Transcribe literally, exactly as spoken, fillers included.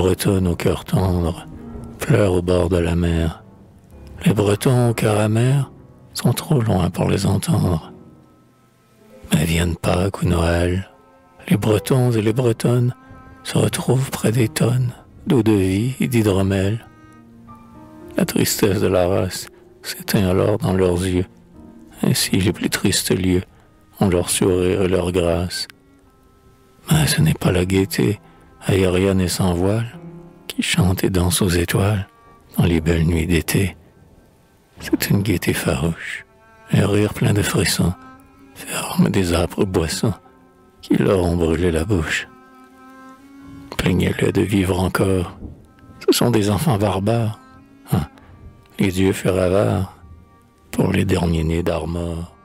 Bretonnes au cœur tendre pleurent au bord de la mer. Les Bretons au cœur amer sont trop loin pour les entendre. Mais viennent Pâques ou Noël, les Bretons et les Bretonnes se retrouvent près des tonnes d'eau-de-vie et d'hydromel. La tristesse de la race s'éteint alors dans leurs yeux. Ainsi les plus tristes lieux ont leur sourire et leur grâce. Mais ce n'est pas la gaieté, aérienne et sans voile, qui chante et danse aux étoiles dans les belles nuits d'été. C'est une gaieté farouche, un rire plein de frissons, ferme des âpres boissons qui leur ont brûlé la bouche. Plaignez-le de vivre encore, ce sont des enfants barbares, hein, les dieux furent avares pour les derniers nés d'Armor.